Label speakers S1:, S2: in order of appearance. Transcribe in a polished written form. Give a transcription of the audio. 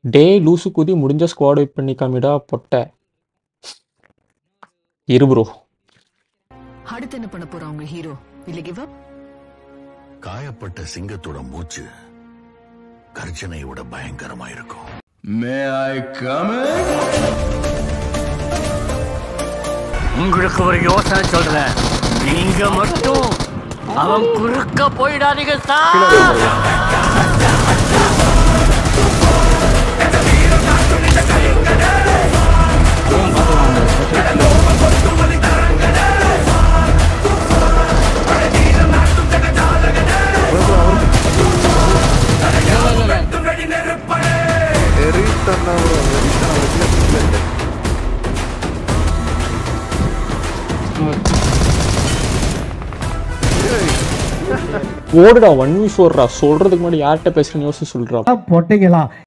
S1: டேய் லூசு குதி முடிஞ்ச ஸ்குவாட் வைப் பண்ணி காமிடா பொட்டை. இரு ப்ரோ.
S2: அடுத்து என்ன பண்ண போறோம் உங்க ஹீரோ? இல்ல கிவ் அப்?
S3: காயப்பட்ட சிங்கத்தோட மூச்சு கர்ஜனை விட பயங்கரமா இருக்கும்.
S4: May I come in?
S5: உங்களுக்கு ஒரு யோசனை சொல்றேன், நீங்க மட்டும் அவன் குறுக்க போயிடாதீங்க சார்.
S1: ஓடுடா 1v4 சொல்றதுக்கு முன்னாடி யார்கிட்ட பேசுறேன்னு யோசிச்சு சொல்றா.
S6: பொட்டைங்களா